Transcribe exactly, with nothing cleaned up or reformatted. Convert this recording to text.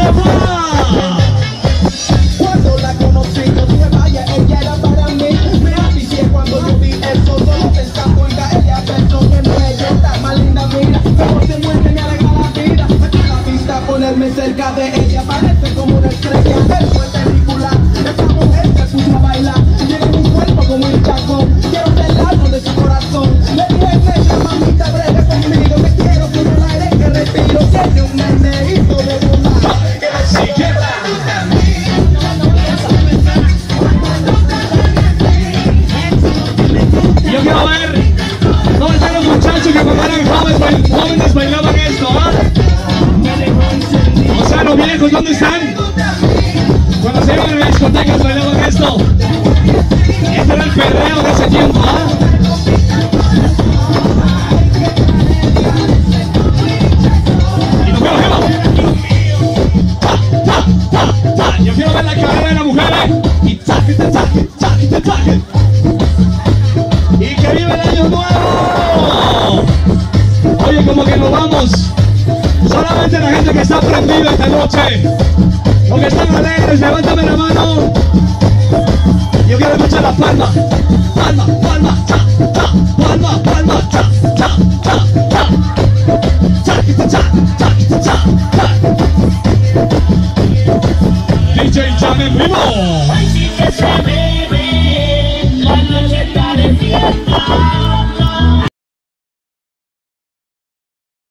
Cuando la conocí, no dije vaya, ella era para mí. Me avicié cuando yo vi eso, solo pensando en caerle a besos. Que bello, está más linda, mira, cómo se mueve, me alegra la vida. Aquí a la vista, ponerme cerca de ella, parece como una estrella. Él fue película, esa mujer se puso a bailar. Tiene un cuerpo como un chacón, quiero ser lado de su corazón. Le dije, venga, mamita, breve conmigo, que quiero que el aire que respiro. Tiene un meneíto de volar, que la siguiente. Yo quiero ver dónde están los muchachos que cuando eran jóvenes, jóvenes bailaban esto, ¿ah? O sea, los viejos, ¿dónde están? Cuando se iban a las discotecas bailaban esto. Este era el perreo de ese tiempo, ¿ah? Y nos vemos, vemos. Yo quiero ver la cadera de la mujer, ¿eh? Y taque, taque, taque, taque. ¡Y que vive el año nuevo! Oye, como que nos vamos. Solamente la gente que está prendida esta noche. Los que están alegres, levántame la mano. Yo quiero escuchar la palma. Palma, palma, cha, cha, palma, palma, cha, cha, cha, cha. Cha, cha, cha, cha, cha, cha. D J Jam en vivo. Hoy sí que se bebe, la noche está de fiesta.